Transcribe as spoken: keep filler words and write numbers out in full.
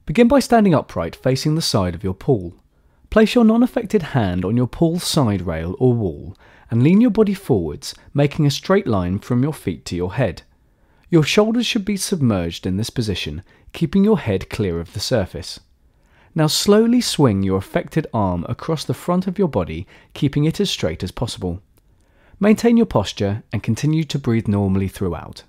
Begin by standing upright facing the side of your pool. Place your non-affected hand on your pool side rail or wall and lean your body forwards, making a straight line from your feet to your head. Your shoulders should be submerged in this position, keeping your head clear of the surface. Now slowly swing your affected arm across the front of your body, keeping it as straight as possible. Maintain your posture and continue to breathe normally throughout.